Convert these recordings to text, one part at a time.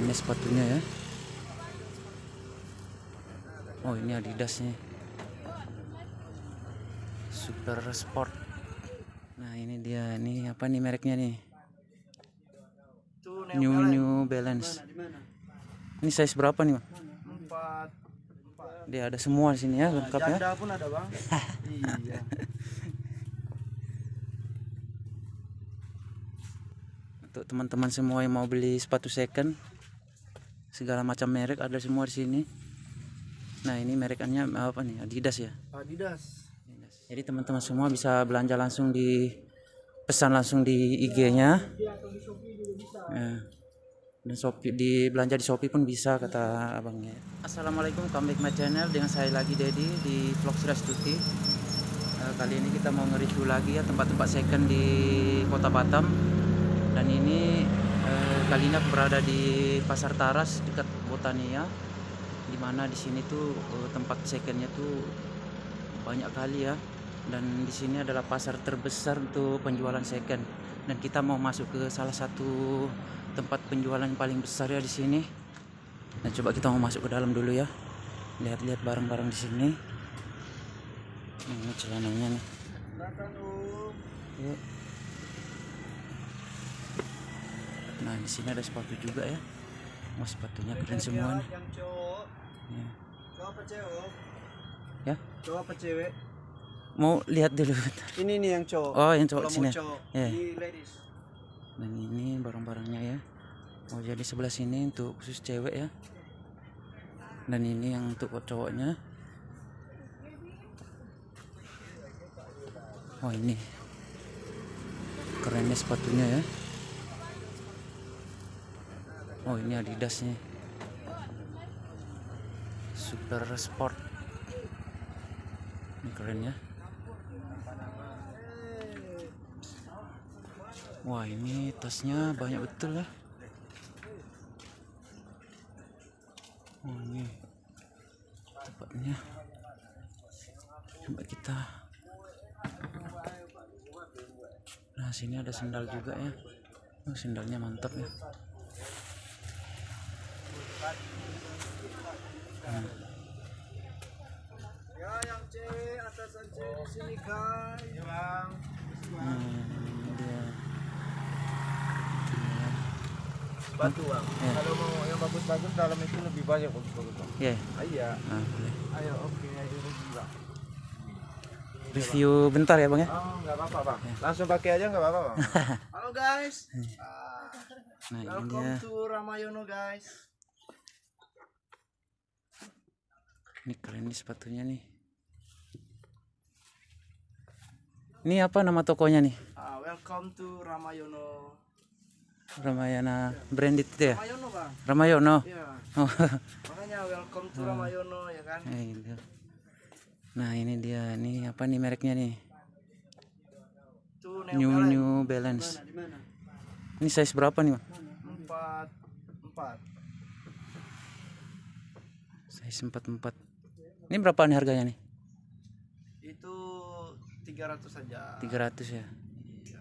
keren nih sepatunya ya. Oh, ini Adidas nih, Super Sport. Nah, ini dia, ini apa nih mereknya nih? New Balance. Ini size berapa nih, Bang? 4. Dia ada semua di sini ya, lengkap ya. Janda pun ada, Bang. Iya. Untuk teman-teman semua yang mau beli sepatu second, segala macam merek ada semua di sini. Nah, ini merekannya apa nih? Adidas ya. Adidas. Jadi teman-teman semua bisa belanja langsung pesan langsung di IG-nya. Nah, dan Shopee, belanja di Shopee pun bisa kata abangnya. Assalamualaikum, come back my channel dengan saya lagi Dedi di vlog Sirastuti. Kali ini kita mau nge-review lagi ya tempat-tempat second di Kota Batam. Dan ini kali ini aku berada di Pasar Taras dekat Botania, dimana di sini tuh tempat secondnya tuh banyak kali ya. Dan di sini adalah pasar terbesar untuk penjualan second. Dan kita mau masuk ke salah satu tempat penjualan yang paling besar ya di sini. Nah, coba kita mau masuk ke dalam dulu ya. Lihat-lihat barang-barang di sini. Ini celananya nih. Yuk. Nah, di sini ada sepatu juga ya. Wah, sepatunya keren semua nih. Yang cowok. Ya. Cowok apa cewek? Ya. Cowok apa cewek? Mau lihat dulu. Ini nih yang cowok. Oh, yang cowok Kalau sini. mau cowok. Ya. Ini ladies. Dan ini barang-barangnya ya. Oh, jadi sebelah sini untuk khusus cewek ya. Dan ini yang untuk cowoknya. Oh, ini kerennya sepatunya ya. Oh, ini Adidas nih, Super Sport. Ini keren ya. Wah, ini tasnya banyak betul ya. Oh, ini tempatnya. Coba kita. Nah, sini ada sendal juga ya. Oh, sendalnya mantap ya. Ya, yang cewek atasan cewek di sini, guys. Ya, Bang. Ini dia. Batu, Bang. Ya. Kalau mau yang bagus-bagus dalam itu lebih banyak bagus-bagus, Bang. Ya. Iya. Nah, boleh. Ayo, oke, ayo Bang. Review bentar ya, Bang ya. Oh, nggak apa-apa, Bang. Langsung pakai aja nggak apa-apa, Bang. Halo, guys. Nah, ini Welcome dia. to Ramayana, guys. Ini keren nih sepatunya nih. Ini apa nama tokonya nih? Welcome to Ramayana. Ramayana branded itu ya? Ramayana, Bang. Ramayana. Iya. Oh. Makanya welcome to Ramayana, ya kan? Gitu. Nah, ini dia. Ini apa nih mereknya nih? Itu New Balance. Di mana? Ini size berapa nih, Bang? 4. Size 44. Ini berapa nih harganya nih? Itu 300 saja. 300 ya. Iya.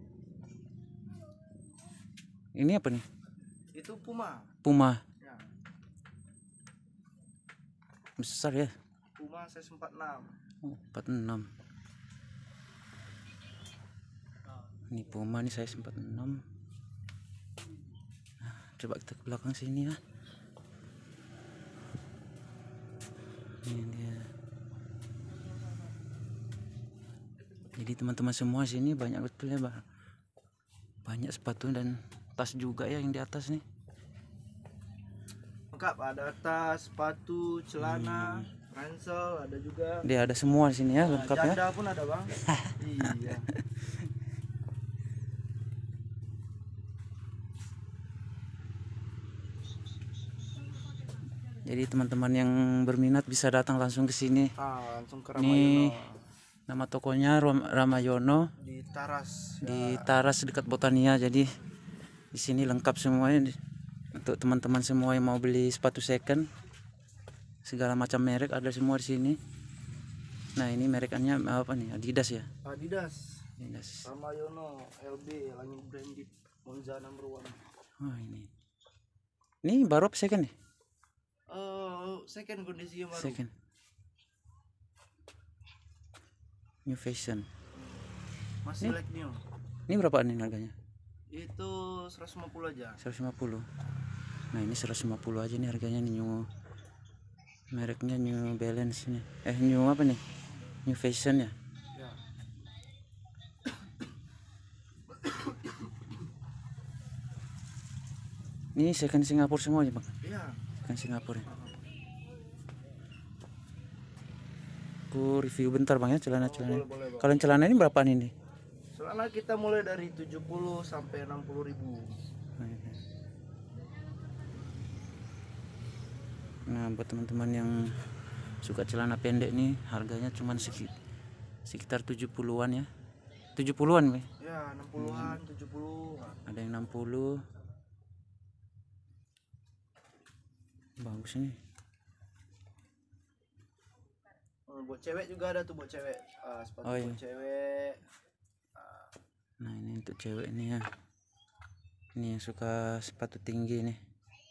Ini apa nih? Itu Puma. Puma. Ya. Besar ya. Puma size 46. Oh, 46. Ini Puma nih size 46. Nah, coba kita ke belakang sini ya. Ini dia. Jadi teman-teman semua sini banyak betul ya, Bang. Banyak sepatu dan tas juga ya yang di atas nih. Lengkap, ada tas, sepatu, celana, ransel, ada juga. Dia ada semua di sini ya, lengkap ya. Janda pun ada, Bang. Iya. Jadi teman-teman yang berminat bisa datang langsung ke sini. Langsung ke Ini Ramayana. nama tokonya Ramayono Di Taras. di Taras dekat Botania. Jadi di sini lengkap semuanya untuk teman-teman semua yang mau beli sepatu second. Segala macam merek ada semua di sini. Nah, ini merekannya apa nih? Adidas ya. Adidas. Adidas. Ramayana LB, langit branded, Monza number 1. Oh, ini. Ini baru apa second nih? Second kondisinya baru. Second. New fashion. Masih like new. Ini berapaan nih harganya? Itu 150 aja. 150. Nah, ini 150 aja nih harganya nih, new. Mereknya New Balance nih. New apa nih? New Fashion ya? Ya. Ini second Singapura semua ya, Bang? Iya. Second Singapura ya. Aku review bentar, Bang ya, celana-celana. Boleh, Bang. Kalau celana ini berapaan ini? Celana kita mulai dari 70 sampai 60 ribu. Nah, buat teman-teman yang suka celana pendek nih, harganya cuman sekitar 70-an ya. 70-an, Bang. Ya, 60-an, 70. Ada yang 60. Bagus nih. Buat cewek juga ada tuh, buat cewek. Sepatu Oh, iya. buat cewek. Nah, ini untuk cewek nih ya. Ini yang suka sepatu tinggi nih.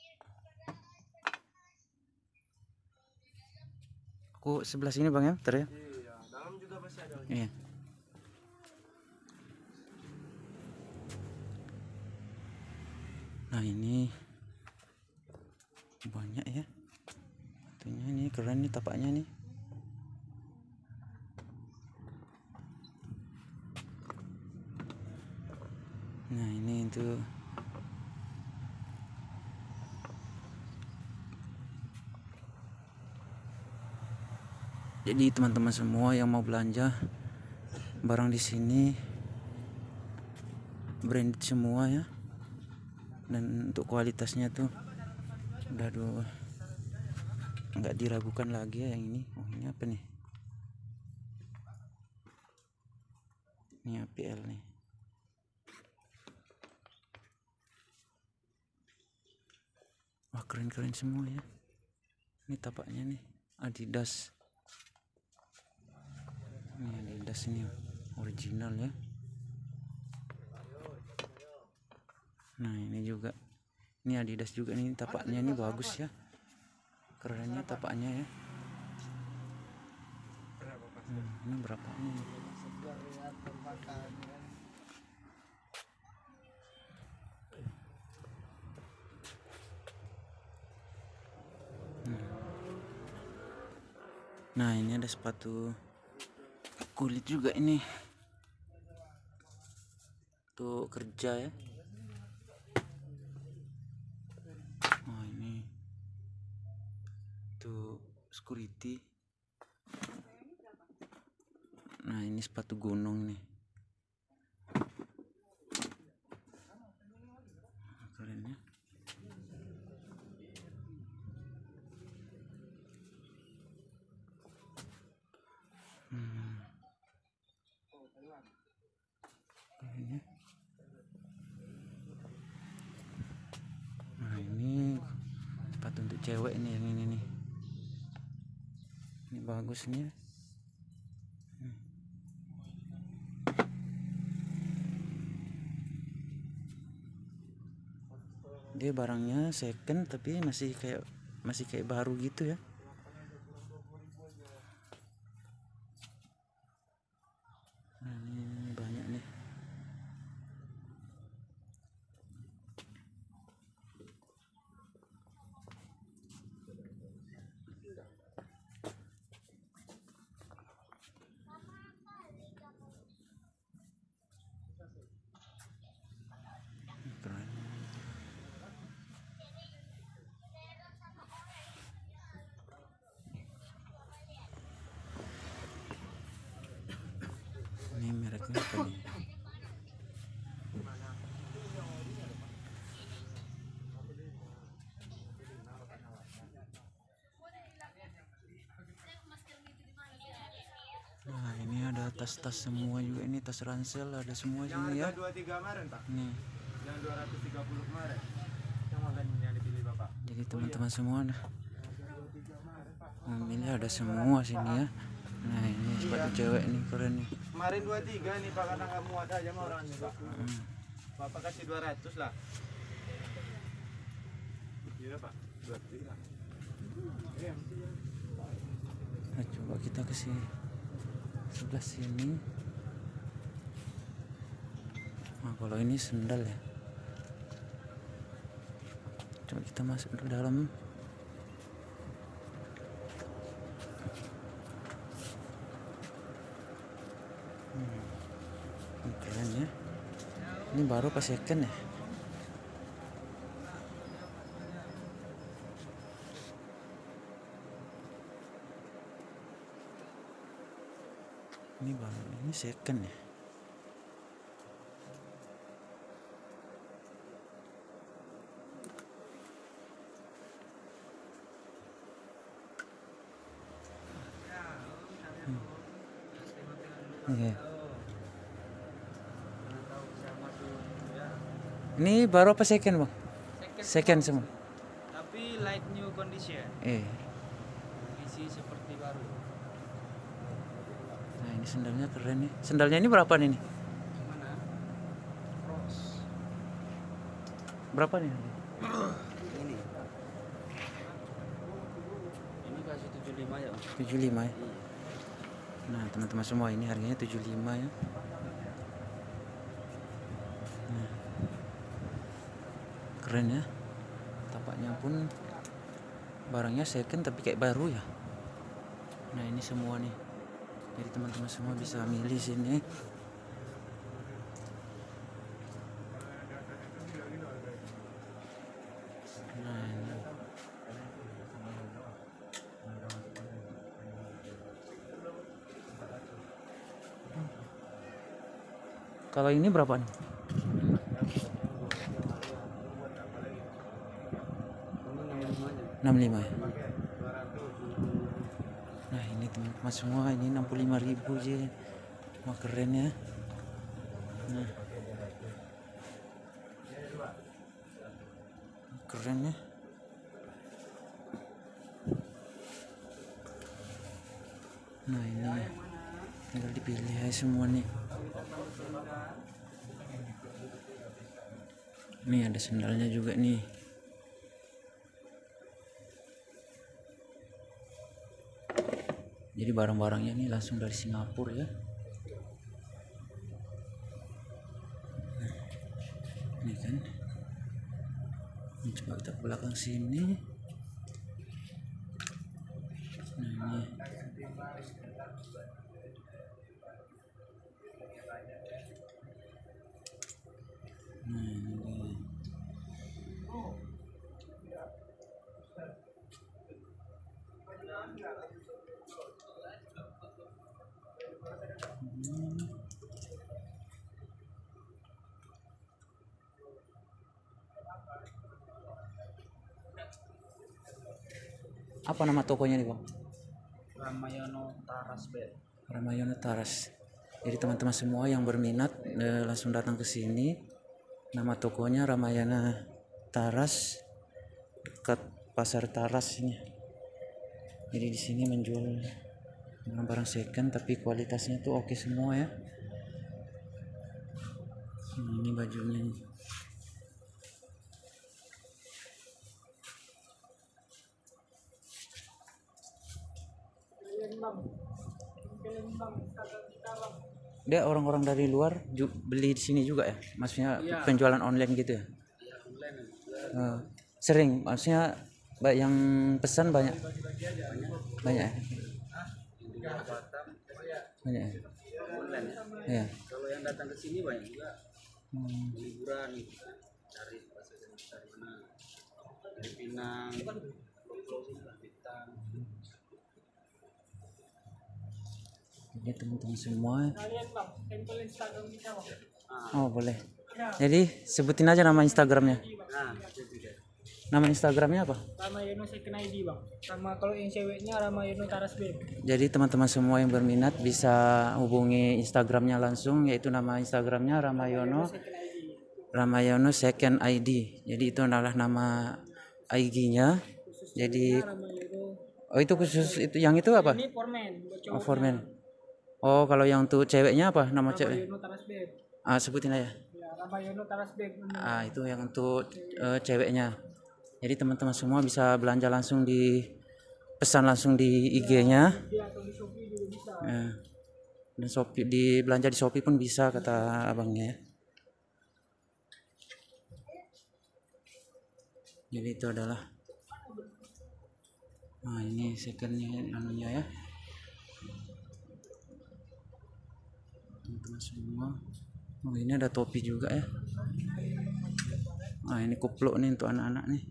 Aku sebelah sini, Bang ya, bentar ya. Iya, dalam juga masih ada lagi. Iya. Nah, ini banyak ya. Tentunya ini keren nih tapaknya nih. Nah, ini itu jadi teman-teman semua yang mau belanja barang di sini branded semua ya, dan untuk kualitasnya tuh udah nggak diragukan lagi ya. Yang ini, oh ini apa nih? Ini APL nih. Wah, keren-keren semua ya. Ini tapaknya nih Adidas. Ini Adidas ini original ya. Nah, ini juga. Ini Adidas juga nih, tapaknya ini bagus ya. Kerennya tapaknya ya. Ini berapa nih? Nah, ini ada sepatu kulit juga ini. Tuh kerja ya. Oh, ini tuh security. Nah, ini sepatu gunung nih. Keren ya. Keren ya. Nah, ini sepatu untuk cewek nih, yang ini nih. Ini bagus nih ya. Dia barangnya second tapi masih kayak baru gitu ya. Nah, ini banyak nih. Keren. Ini mereknya apa nih? Nah, ini ada tas-tas semua juga, ini tas ransel ada semua sini ya. 23 kemarin, Pak. Nih. Yang 230 kemarin. Yang makan yang dipilih Bapak. Jadi teman-teman semua nah, ini ada semua sini ya. Nah, ini sepatu cewek nih keren nih. Kemarin 23 nih Pak, karena nggak muat aja sama orangnya Pak. Bapak kasih 200 lah. Nah, coba kita ke sini sebelah sini. Nah, kalau ini sendal ya. Coba kita masuk ke dalam. Keren ya. Ini baru pas second ya. Ini baru, ini second ya. Iya. Ini baru apa second bang? Second semua. Tapi light new condition. Kondisi seperti baru. Nah ini sendalnya keren nih. Sendalnya ini berapa nih? Mana? Cross. Berapa nih? Ini. Ini kasih 75 ya. 75 ya. Nah teman-teman semua, ini harganya 75 ya. Nah, keren ya. Tapaknya pun barangnya second tapi kayak baru ya. Nah ini semua nih. Jadi teman-teman semua bisa milih sini. Nah, ini. Kalau ini berapa nih? 65 ya. Nah ini teman-teman semua, ini 65.000 aja. Wah keren ya. Nah, keren ya. Nah ini tinggal dipilih aja semua nih. Nih ada sendalnya juga nih. Jadi barang-barangnya nih langsung dari Singapura ya. Ini kan. Ini coba kita ke belakang sini. Nah ini. Nah ini. Apa nama tokonya nih bang? Ramayana Taras Bed. Ramayana Taras. Jadi teman-teman semua yang berminat langsung datang ke sini. Nama tokonya Ramayana Taras, dekat Pasar Taras ini. Jadi di sini menjual barang second tapi kualitasnya tuh oke semua ya. Ini bajunya nih. Dia orang-orang dari luar beli di sini juga ya, maksudnya Iya. penjualan online gitu ya. Iya, online. Sering, maksudnya yang pesan banyak banyak ya? Di Batam Banyak ya? online ya. Iya. Kalau yang datang ke sini banyak juga liburan cari pasar dari mana, dari Pinang, Bintang. Jadi teman-teman semua. Ah, Oh boleh. Jadi sebutin aja nama Instagramnya. nah itu juga. Nama Instagramnya apa? Ramayana second ID bang, sama kalau yang ceweknya Ramayana Taras Bed. Jadi teman-teman semua yang berminat bisa hubungi Instagramnya langsung, yaitu nama Instagramnya Ramayana second ID. Jadi itu adalah nama IG-nya. Jadi Ramayana oh itu khusus itu, yang itu apa? ini formen buat Oh, cowok. Formen. Oh kalau yang untuk ceweknya apa nama cewek? Ramayana Taras Bed. Ah sebutin aja. Ya, Ramayana Taras Bed. Ah itu yang untuk ceweknya. Jadi teman-teman semua bisa belanja langsung pesan langsung di IG-nya. Ya. Dan Shopee belanja di Shopee pun bisa kata abangnya ya. Jadi itu adalah ini secondnya anunya ya teman-teman semua. Ini ada topi juga ya. Ini kupluk nih untuk anak-anak nih.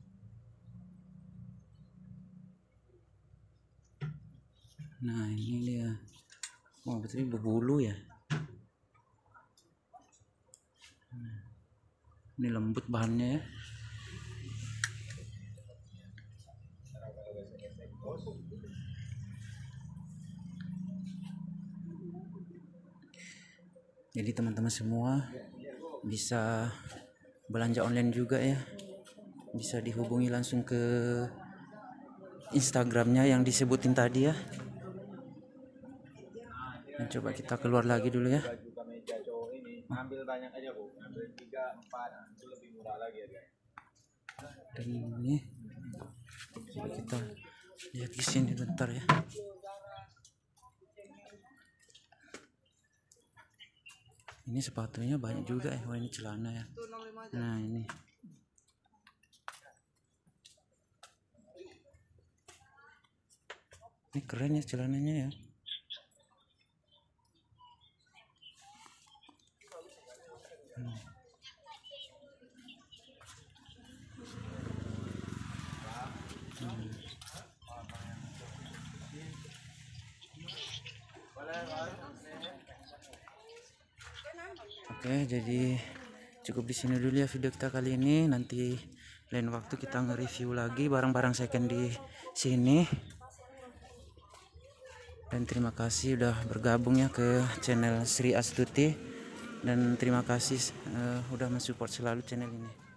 Nah ini dia. Betul berbulu ya. Ini lembut bahannya ya. Jadi teman-teman semua bisa belanja online juga ya. Bisa dihubungi langsung ke Instagramnya yang disebutin tadi ya. Dan coba kita keluar lagi dulu ya. Ambil banyak aja Bu, ambil 3, 4 itu lebih murah lagi ya. Dan ini coba kita lihat di sini bentar ya. Ini sepatunya banyak juga ya. Ini celana ya. Nah ini keren ya celananya ya. Oke, jadi cukup di sini dulu ya video kita kali ini. Nanti lain waktu kita nge-review lagi barang-barang second di sini. Dan terima kasih udah bergabung ya ke channel Sri Astuti. Dan terima kasih udah mensupport selalu channel ini.